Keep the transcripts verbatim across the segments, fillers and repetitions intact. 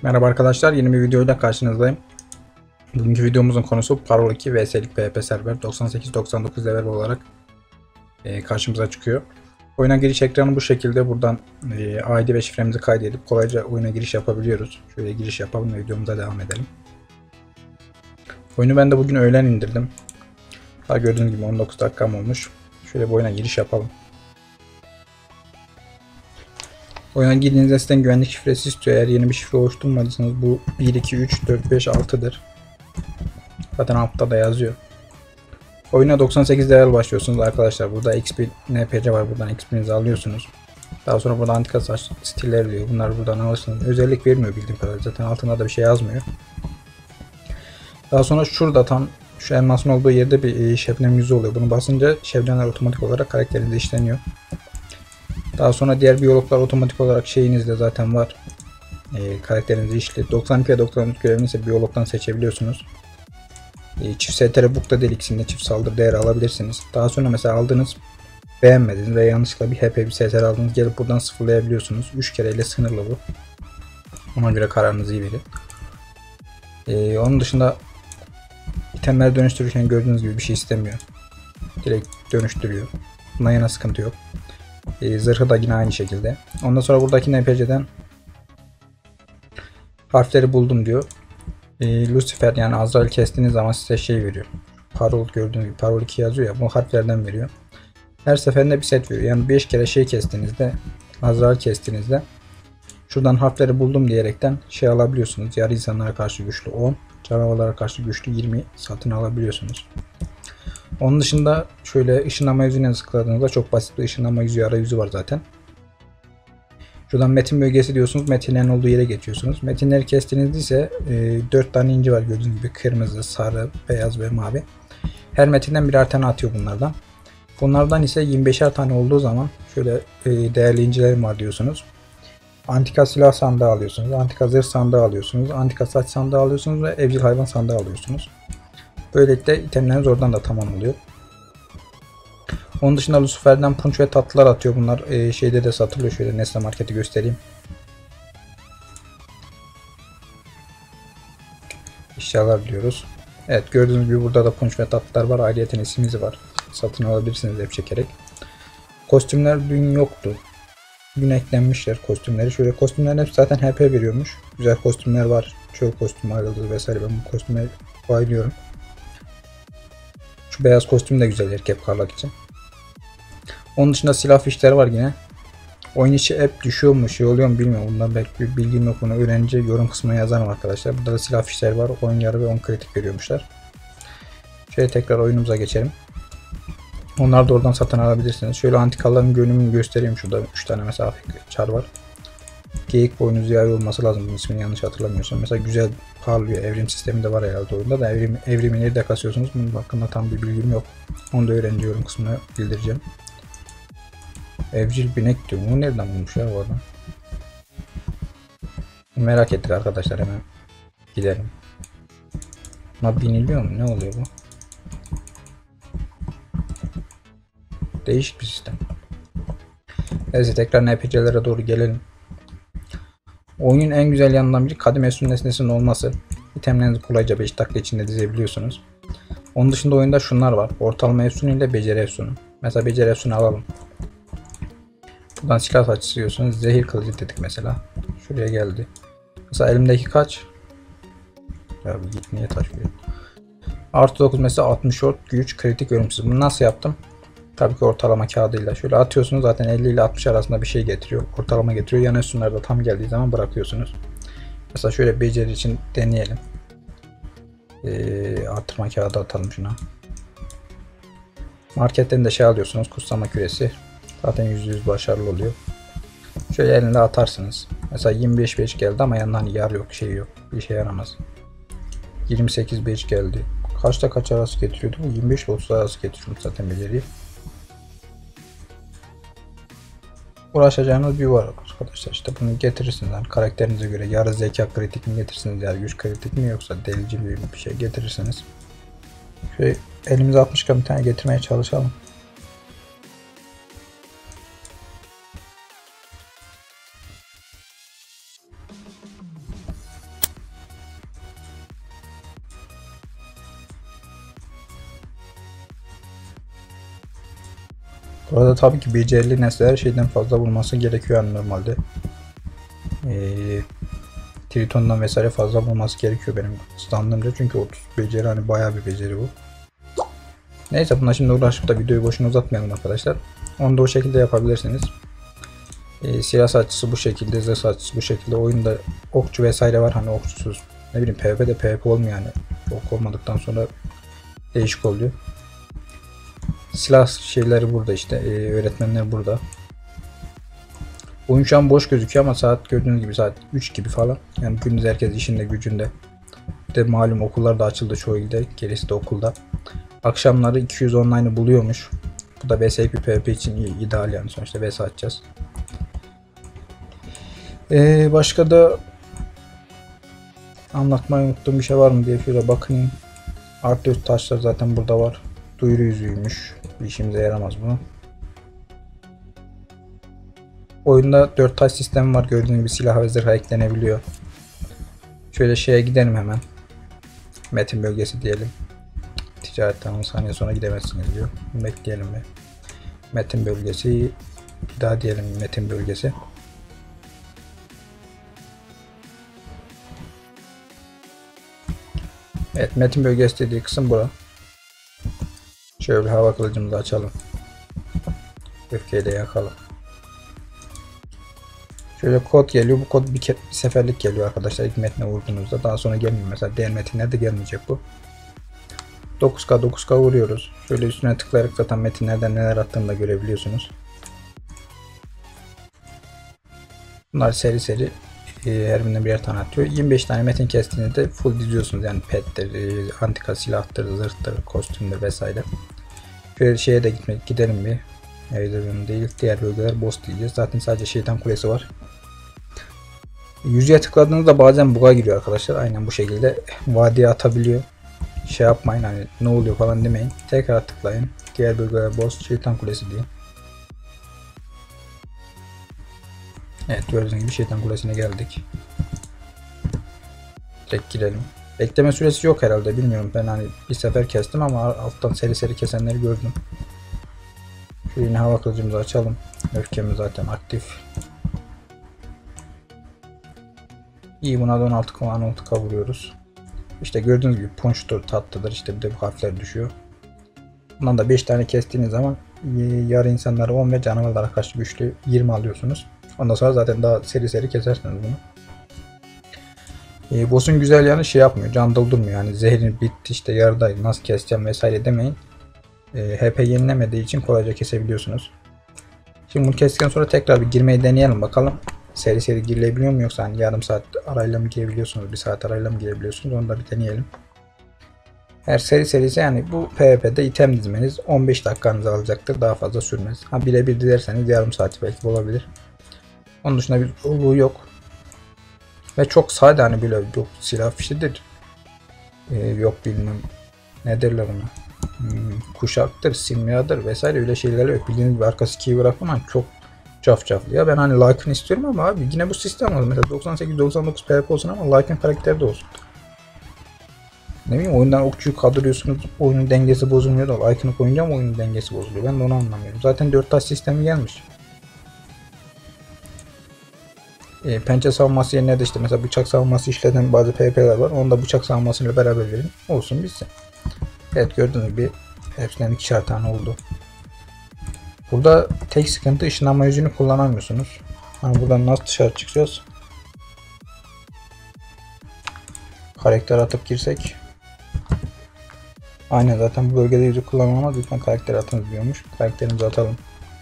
Merhaba arkadaşlar, yeni bir videoyla karşınızdayım. Bugünkü videomuzun konusu Parol iki vs'lik PvP server doksan sekiz doksan dokuz level olarak e, karşımıza çıkıyor. Oyuna giriş ekranı bu şekilde. Buradan e, I D ve şifremizi kaydedip kolayca oyuna giriş yapabiliyoruz. Şöyle giriş yapalım ve videomuza devam edelim. Oyunu ben de bugün öğlen indirdim. Daha gördüğünüz gibi on dokuz dakikam olmuş. Şöyle bir oyuna giriş yapalım. Oyuna girdiğinizde sizden güvenlik şifresi istiyor. Eğer yeni bir şifre oluşturmadıysanız bu bir iki üç dört beş altı'dır. Zaten altta da yazıyor. Oyuna doksan sekiz level başlıyorsunuz arkadaşlar. Burada X P, N P C var. Buradan X P'nizi alıyorsunuz. Daha sonra burada antika saç stilleri diyor. Bunları buradan alırsınız. Özellik vermiyor bildiğim kadarıyla. Zaten altında da bir şey yazmıyor. Daha sonra şurada tam şu elmasın olduğu yerde bir şebnem yüzü oluyor. Bunu basınca şebnemler otomatik olarak karakterinizde işleniyor. Daha sonra diğer biyologlar otomatik olarak şeyinizde zaten var. E, karakterinizi işli. doksan iki ve doksan üç görevini ise biyologdan seçebiliyorsunuz. E, çift S T R bukta delikisinde çift saldırı değeri alabilirsiniz. Daha sonra mesela aldığınız beğenmediniz ve yanlışlıkla bir H P bir S T R aldınız. Gelip buradan sıfırlayabiliyorsunuz. üç kereyle sınırlı bu. Ona göre kararınızı iyi verin. E, onun dışında itemleri dönüştürürken gördüğünüz gibi bir şey istemiyor. Direkt dönüştürüyor. Buna yana sıkıntı yok. E, zırhı da yine aynı şekilde. Ondan sonra buradaki N P C'den harfleri buldum diyor. E, Lucifer yani Azrail kestiğiniz zaman size şey veriyor. Parol gördüğünüz gibi Parol iki yazıyor ya, bu harflerden veriyor. Her seferinde bir set veriyor. Yani beş kere şey kestiğinizde, Azrail kestiğinizde şuradan harfleri buldum diyerekten şey alabiliyorsunuz. Yarı insanlara karşı güçlü on, canavarlara karşı güçlü yirmi satın alabiliyorsunuz. Onun dışında şöyle ışınlama yüzüne tıkladığınızda çok basit bir ışınlama yüzü arayüzü var zaten. Şuradan metin bölgesi diyorsunuz. Metinlerin olduğu yere geçiyorsunuz. Metinleri kestiğinizde ise e, dört tane inci var gördüğünüz gibi. Kırmızı, sarı, beyaz ve mavi. Her metinden birer tane atıyor bunlardan. Bunlardan ise yirmi beşer tane olduğu zaman şöyle e, değerli incilerim var diyorsunuz. Antika silah sandığı alıyorsunuz. Antika zırh sandığı alıyorsunuz. Antika saç sandığı alıyorsunuz ve evcil hayvan sandığı alıyorsunuz. Böylelikle itemleriniz oradan da tamam oluyor. Onun dışında Lucifer'den punç ve tatlılar atıyor. Bunlar e, şeyde de satılıyor. Şöyle Nesne Market'i göstereyim. İnşallah diyoruz. Evet, gördüğünüz gibi burada da punç ve tatlılar var. Ayrıyeten ismimiz var. Satın alabilirsiniz hep çekerek. Kostümler dün yoktu. Dün eklenmişler kostümleri. Şöyle kostümlerin hepsi zaten H P veriyormuş. Güzel kostümler var. Çoğu kostüm ayrıldı vesaire. Ben bu kostüme bayılıyorum. Şu beyaz kostüm de güzel erkek parlak için. Onun dışında silah fişleri var yine. Oyun içi hep düşüyor mu, şey oluyor mu bilmiyorum. Bundan belki bir bilgim yok, bunu öğrenince yorum kısmına yazarım arkadaşlar. Burada da silah fişleri var. Oyun yarı ve on kritik veriyormuşlar. Şöyle tekrar oyunumuza geçelim. Onları da oradan satın alabilirsiniz. Şöyle antikaların görünümünü göstereyim. Şurada üç tane mesela çar var. Geyik boynu ziyari olması lazım. Bunun ismini yanlış hatırlamıyorsam. Mesela güzel parlıyor. Evrim sistemi de var herhalde oyunda da. Evrim, evrimi nerede kasıyorsunuz? Bunun hakkında tam bir bilgim yok. Onu da öğrenince yorum kısmına bildireceğim. Evcil binek diyor. Bu nereden bulmuş ya bu adam? Merak ettik arkadaşlar, hemen gidelim. Buna biniliyor mu? Ne oluyor bu? Değişik bir sistem. Neyse tekrar N P C'lere doğru gelelim. Oyunun en güzel yanından biri kadim efsun nesnesinin olması. İtemlerinizi kolayca beş dakika içinde dizebiliyorsunuz. Onun dışında oyunda şunlar var. Ortalama efsun ile beceri efsunu. Mesela beceri efsunu alalım. Buradan silah açıyorsunuz. Zehir kılıcı dedik mesela. Şuraya geldi. Mesela elimdeki kaç? Ya bir git, niye taşıyor? Artı dokuz mesela altmış short güç kritik ölümsüz. Bunu nasıl yaptım? Tabii ki ortalama kağıdıyla. Şöyle atıyorsunuz, zaten elli ile altmış arasında bir şey getiriyor. Ortalama getiriyor. Yan efsunları da tam geldiği zaman bırakıyorsunuz. Mesela şöyle beceri için deneyelim. Ee, artırma kağıdı atalım şuna. Marketten de şey alıyorsunuz. Kutsama küresi. Zaten yüzde yüz başarılı oluyor. Şöyle elinde atarsınız. Mesela yirmi beş beş geldi ama yanından yar yok, şey yok. Bir şey yaramaz. yirmi sekiz beş geldi. Kaçta kaç arası getiriyordu? yirmi beş ile otuz arası getiriyordu zaten beceriyi. Uğraşacağınız bir var arkadaşlar. İşte bunu getirirsiniz. Yani karakterinize göre yarı zeka kritik mi getirirsiniz, yarı güç kritik mi, yoksa delici bir bir şey getirirsiniz. Şöyle elimize altmışken bir tane getirmeye çalışalım. Burada tabii ki becerili nesneler şeyden fazla vurması gerekiyor yani normalde. Ee, Triton'dan vesaire fazla vurması gerekiyor benim standımda, çünkü otuz beceri, hani bayağı bir beceri bu. Neyse, buna şimdi uğraşıp da videoyu boşuna uzatmayalım arkadaşlar. Onu da o şekilde yapabilirsiniz. Ee, silah saçısı bu şekilde, zırh saçısı bu şekilde. Oyunda okçu vesaire var, hani okçusuz. Ne bileyim, PvP'de PvP olmuyor yani. Ok olmadıktan sonra değişik oluyor. Silah şeyleri burada işte. Ee, öğretmenler burada. Oyun şu an boş gözüküyor ama saat gördüğünüz gibi saat üç gibi falan. Yani gündüz herkes işinde gücünde. Bir de malum okullar da açıldı çoğu ilde. Gerisi de okulda. Akşamları iki yüz online'ı buluyormuş. Bu da V S P PvP için iyi, ideal yani, sonuçta V S atacağız. Ee, başka da anlatmayı unuttuğum bir şey var mı diye şöyle bakayım. Artı üst taşlar zaten burada var. Duyuru yüzüymüş. Bir işimize yaramaz bu. Oyunda dört taş sistemi var. Gördüğünüz gibi silah ve zırha eklenebiliyor. Şöyle şeye gidelim hemen. Metin bölgesi diyelim. Ticaretten on saniye sonra gidemezsiniz diyor. Bekleyelim bir. Metin bölgesi. Bir daha diyelim metin bölgesi. Evet, metin bölgesi dediği kısım bura. Şöyle hava kılıcımızı açalım. Öfkeyi de yakalım. Şöyle kod geliyor. Bu kod bir, bir seferlik geliyor arkadaşlar. İlk metne vurduğunuzda. Daha sonra gelmiyor. Mesela diğer metinlerde gelmeyecek bu. dokuz K dokuz K vuruyoruz. Şöyle üstüne tıklayarak zaten metinlerden neler attığını da görebiliyorsunuz. Bunlar seri seri e, her birinden birer tane atıyor. yirmi beş tane metin kestiğinizde full diziyorsunuz. Yani pettir, e, antika silahtır, zırhtır, kostümdür vesaire. Şöyle şeye de gitmek gidelim bir. Evet, değil. Diğer bölgeler boss diyeceğiz. Zaten sadece şeytan kulesi var. Yüzeye tıkladığınızda bazen bug'a giriyor arkadaşlar. Aynen bu şekilde vadiye atabiliyor. Şey yapmayın, hani ne oluyor falan demeyin. Tekrar tıklayın. Diğer bölgeler boss, şeytan kulesi diye. Evet, gördüğünüz gibi şeytan kulesine geldik. Direkt girelim. Bekleme süresi yok herhalde, bilmiyorum. Ben hani bir sefer kestim ama alttan seri seri kesenleri gördüm. Şöyle yine hava kılıcımızı açalım. Öfkemiz zaten aktif. İyi, buna da on altı K on altı K vuruyoruz. İşte gördüğünüz gibi punch'tur, tatlıdır, işte bir de bu harfler düşüyor. Bundan da beş tane kestiğiniz zaman yarı insanlara on ve canavarlara karşı güçlü yirmi alıyorsunuz. Ondan sonra zaten daha seri seri kesersiniz bunu. E, boss'un güzel yanı şey yapmıyor, can doldurmuyor. Yani zehrin bitti işte yarıdaydı, nasıl keseceğim vesaire demeyin. E, H P yenilemediği için kolayca kesebiliyorsunuz. Şimdi bunu kestikten sonra tekrar bir girmeyi deneyelim bakalım. Seri seri girilebiliyor mu, yoksa hani yarım saat arayla mı girebiliyorsunuz, bir saat arayla mı girebiliyorsunuz, onu da bir deneyelim. Eğer seri seri ise yani bu PvP'de item dizmeniz on beş dakikanızı alacaktır, daha fazla sürmez. Ha birebir dilerseniz yarım saat belki olabilir. Onun dışında bir zorluğu yok. Ve çok sade, hani böyle yok silah fişidir. Ee, yok bilmem ne derler ona. Hmm, kuşaktır, simyadır vesaire öyle şeyler yok. Bildiğiniz gibi arkası key bırakmam ama çok cafcaflı ya. Ben hani Lycan istiyorum ama abi yine bu sistem var. Mesela doksan sekiz doksan dokuz PvP olsun ama Lycan karakteri de olsun. Ne bileyim, oyundan okçuyu kaldırıyorsunuz, oyunun dengesi bozulmuyor da Lycan'ı koyunca mı oyunun dengesi bozuluyor, ben de onu anlamıyorum. Zaten dört taş sistemi gelmiş. E, pençe savunması yerine de işte mesela bıçak savunması işleten bazı PvP'ler var. Onu da bıçak savunmasıyla beraber verin. Olsun bitsin. Evet, gördüğünüz gibi hepsinden ikişer tane oldu. Burada tek sıkıntı ışınlanma yüzüğünü kullanamıyorsunuz. Hani buradan nasıl dışarı çıkacağız? Karakter atıp girsek. Aynen, zaten bu bölgede yüzük kullanılamaz. Lütfen karakter atınız diyormuş. Karakterimizi atalım.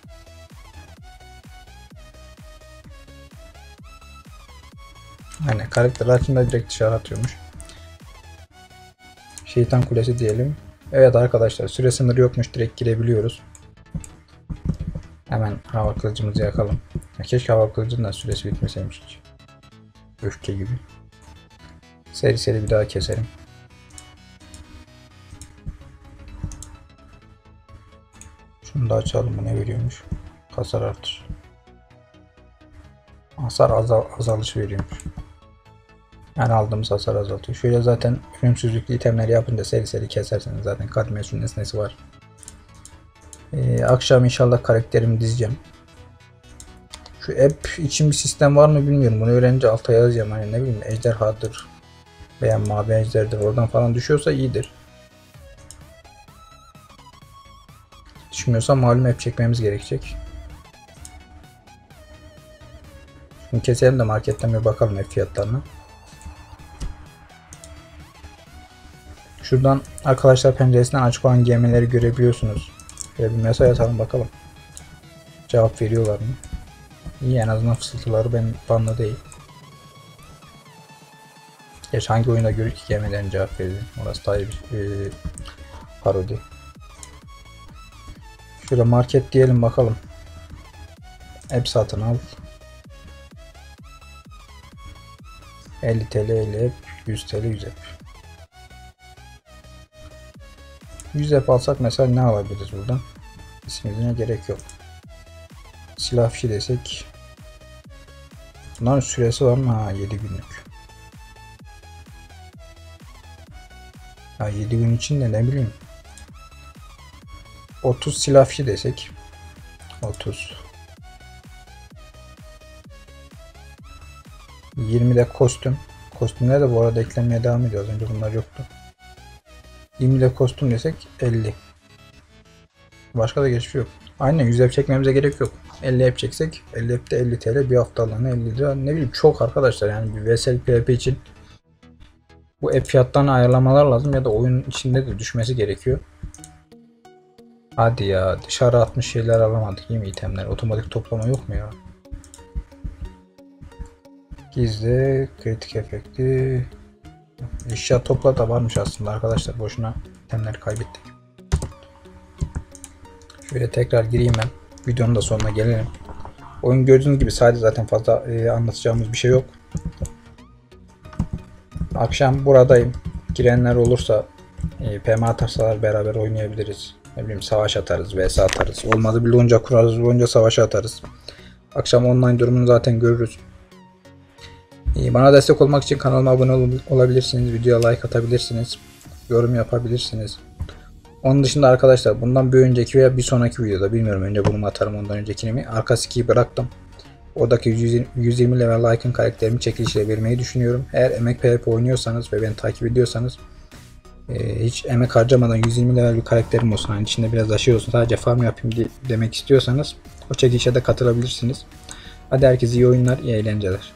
Aynen, karakter açınca direkt dışarı atıyormuş. Şeytan kulesi diyelim. Evet arkadaşlar, süre sınırı yokmuş, direkt girebiliyoruz. Hemen hava kılıcımızı yakalım. Ya keşke hava kılıcının da süresi bitmeseymiş hiç. Öfke gibi. Seri seri bir daha keselim. Şunu da açalım, bu ne veriyormuş. Hasar artır. Hasar azal azalış veriyormuş. Yani aldığımız hasar azaltıyor. Şöyle zaten ölümsüzlüklü itemleri yapınca seri seri keserseniz zaten kadmesun nesnesi var. Ee, akşam inşallah karakterimi dizeceğim. Şu app için bir sistem var mı bilmiyorum. Bunu öğrenince alta yazacağım. Hani ne bileyim ejderhadır veya mavi ejderdir. Oradan falan düşüyorsa iyidir. Düşmüyorsa malum app çekmemiz gerekecek. Şimdi keselim de marketten bir bakalım app fiyatlarına. Şuradan arkadaşlar penceresinden açık olan gemileri görebiliyorsunuz. Şöyle bir mesaj atalım bakalım. Cevap veriyorlar mı? İyi, en azından fısıltıları ben bana değil. Geç hangi oyunda görür ki gemilerin cevap verir? Orası daha iyi bir e, parodi. Şöyle market diyelim bakalım. App satın al. elli TL elli app, yüz TL yüz app. yüz app alsak mesela ne alabiliriz buradan? İsmine gerek yok. Silah fişi desek. Bunların süresi var mı? Ha, yedi günlük. Ha, yedi gün içinde ne bileyim. otuz silah fişi desek. otuz. yirmi de kostüm. Kostümler de bu arada eklenmeye devam ediyor. Az önce bunlar yoktu. yirmi de kostüm desek elli. Başka da geçiş yok. Aynen yüz app çekmemize gerek yok. elli app çeksek elli app'te elli TL, bir haftalığına elli lira. Ne bileyim çok arkadaşlar, yani bir V S L PvP için bu app fiyatlarını ayarlamalar lazım ya da oyun içinde de düşmesi gerekiyor. Hadi ya, dışarı atmış şeyler alamadık, iyi mi itemler? Otomatik toplama yok mu ya? Gizli kritik efekti. Eşya topla da varmış aslında arkadaşlar, boşuna itemleri kaybettik. Şöyle tekrar gireyim ben. Videonun da sonuna gelelim. Oyun gördüğünüz gibi sadece, zaten fazla e, anlatacağımız bir şey yok. Akşam buradayım. Girenler olursa e, P M atarsalar beraber oynayabiliriz. Ne bileyim savaş atarız, V S atarız. Olmadı bir lonca kurarız, lonca savaşı atarız. Akşam online durumunu zaten görürüz. E, bana destek olmak için kanalıma abone ol olabilirsiniz. Videoya like atabilirsiniz. Yorum yapabilirsiniz. Onun dışında arkadaşlar bundan bir önceki veya bir sonraki videoda bilmiyorum, önce bunu mu atarım ondan öncekini mi, arka skiyi bıraktım. Oradaki yüz yirmi level icon karakterimi çekilişle vermeyi düşünüyorum. Eğer emek PvP oynuyorsanız ve beni takip ediyorsanız e, hiç emek harcamadan yüz yirmi level bir karakterim olsun, hani içinde biraz aşıyor olsun, sadece farm yapayım demek istiyorsanız o çekilişe de katılabilirsiniz. Hadi herkese iyi oyunlar, iyi eğlenceler.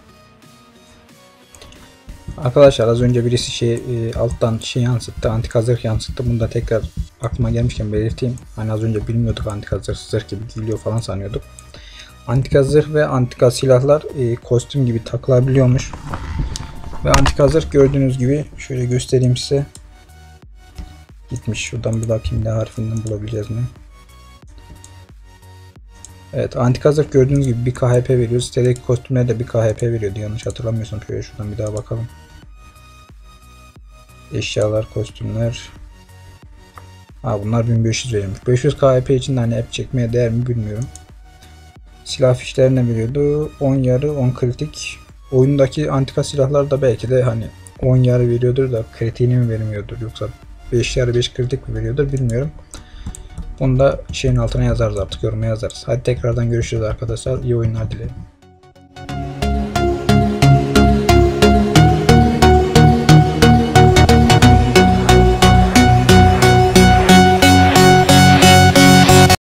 Arkadaşlar az önce birisi şey e, alttan şey yansıttı, antika zırh yansıttı. Bunu da tekrar aklıma gelmişken belirteyim. Hani az önce bilmiyorduk, antika zırh zırh gibi geliyor falan sanıyorduk. Antika zırh ve antika silahlar e, kostüm gibi takılabiliyormuş. Ve antika zırh gördüğünüz gibi şöyle göstereyim size. Gitmiş, şuradan bir bakayım ne harfinden bulabileceğiz mi? Evet, antika zırh gördüğünüz gibi bir K H P veriyor. Sitedeki kostümler de bir K H P veriyordu yanlış hatırlamıyorsam. Şöyle şuradan bir daha bakalım. Eşyalar, kostümler. Ha, bunlar bin beş yüz verilmiş. beş yüz K H P için de hani app çekmeye değer mi bilmiyorum. Silah fişlerine veriyordu. on yarı, on kritik. Oyundaki antika silahlar da belki de hani on yarı veriyordur da kritiğini mi vermiyordur, yoksa beş yarı beş kritik mi veriyordur bilmiyorum. Onu da şeyin altına yazarız, artık yoruma yazarız. Hadi tekrardan görüşürüz arkadaşlar. İyi oyunlar dilerim.